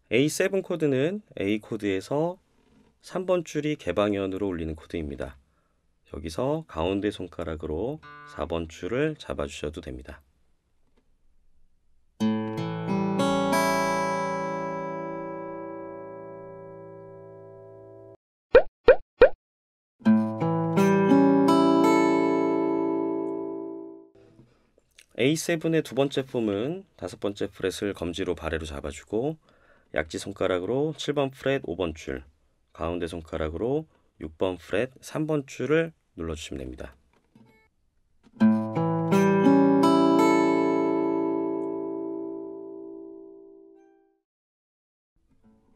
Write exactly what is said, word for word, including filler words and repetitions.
에이 세븐 코드는 A 코드에서 삼 번 줄이 개방현으로 울리는 코드입니다. 여기서 가운데 손가락으로 사 번 줄을 잡아주셔도 됩니다. 에이 세븐의 두 번째 폼은 다섯 번째 프렛을 검지로 바레로 잡아주고 약지 손가락으로 칠 번 프렛 오 번 줄, 가운데 손가락으로 육 번 프렛 삼 번 줄을 눌러주시면 됩니다.